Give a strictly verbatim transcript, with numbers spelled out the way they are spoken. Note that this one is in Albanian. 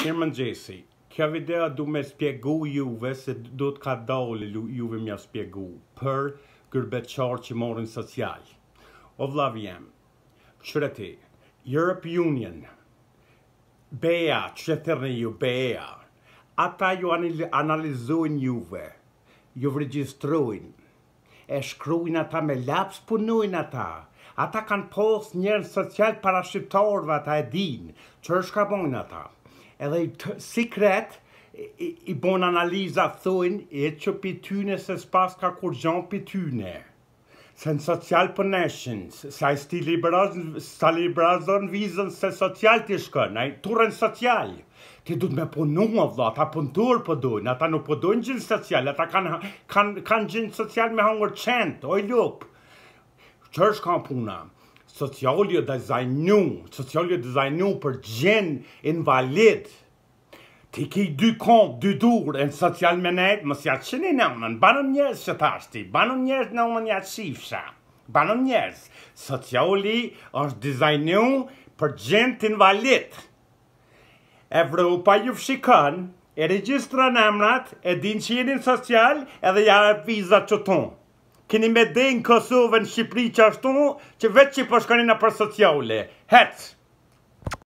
Mirëmëngjesi. Kjo video du me spjegu juve se do të ka dalë juve mja spjegu për gërbeqar që morin social. O vllav jem, qërëti, Europe Union, B E A, që thërni ju B E A, ata ju analizojnë juve, ju registrojnë, e shkrujnë ata me laps, punojnë ata. Ata kanë pos njerën social para shqiptarëve, ata e din, që është ka bojnë ata. Edhe sikret, i, i bon analiza thujnë, e që pi tyne se s'pas ka kur gjon pi tyne. Se në social pëneshin, sa i sti liberazën, sa liberazën vizën se social t'i shkën, a i turën social. Ti du me punu, vla, ata puntur pëdojnë, ata nuk pëdojnë gjinë social, ata kanë kan, kan gjinë social me hangër qentë, oj lup. Që është ka puna? Sociali e dizajnu, sociali e dizajnu për gjenë invalid. Ti ki dy kont, dy dur, e në social me nejtë, mësë jatë që një nëmën, banën njerës që thashti, banën njerës në umën jatë shifësha, banën njerës. Sociali është dizajnu për gjenë invalid. Evropa ju fshikën, e registra nëmënat, e din që jenin social, edhe ja e vizat që tonë. Keni me dhejnë Kosovë në Shqipëri që ashtu, që vetë që përshkanin për sociale. Hecë!